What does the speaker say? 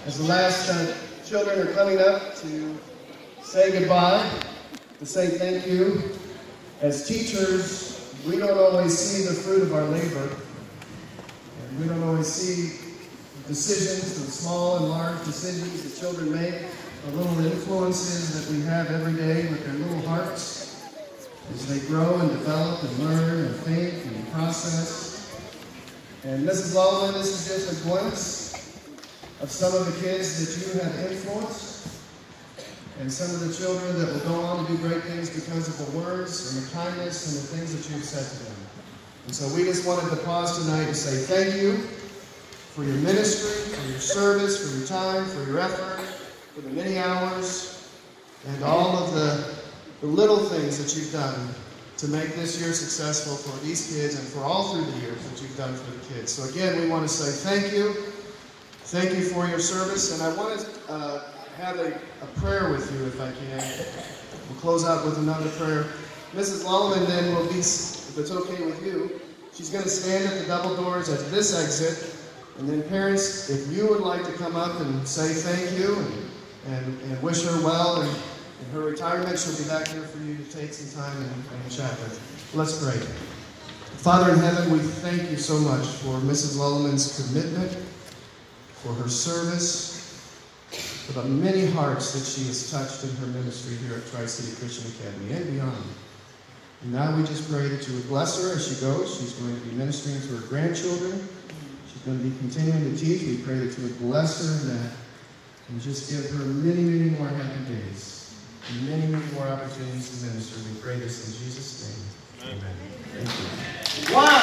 As the last children are coming up to say goodbye, to say thank you, as teachers, we don't always see the fruit of our labor. And we don't always see decisions, the small and large decisions that children make, the little influences that we have every day with their little hearts as they grow and develop and learn and think and process. And Mrs. Lallman, this is just a glimpse of some of the kids that you have influenced and some of the children that will go on to do great things because of the words and the kindness and the things that you've said to them. And so we just wanted to pause tonight to say thank you for your ministry, for your service, for your time, for your effort, for the many hours, and all of the little things that you've done to make this year successful for these kids and for all through the years that you've done for the kids. So again, we want to say thank you. Thank you for your service. And I want to have a prayer with you, if I can. We'll close out with another prayer. Mrs. Lallman then will be, if it's okay with you, she's going to stand at the double doors at this exit. And then parents, if you would like to come up and say thank you and wish her well in her retirement, she'll be back here for you to take some time and chat with. Let's pray. Father in heaven, we thank you so much for Mrs. Lallman's commitment, for her service, for the many hearts that she has touched in her ministry here at Tri-City Christian Academy and beyond. And now we just pray that you would bless her as she goes. She's going to be ministering to her grandchildren. She's going to be continuing to teach. We pray that you would bless her in that and just give her many, many more happy days and many, many more opportunities to minister. We pray this in Jesus' name. Amen. Thank you. Wow!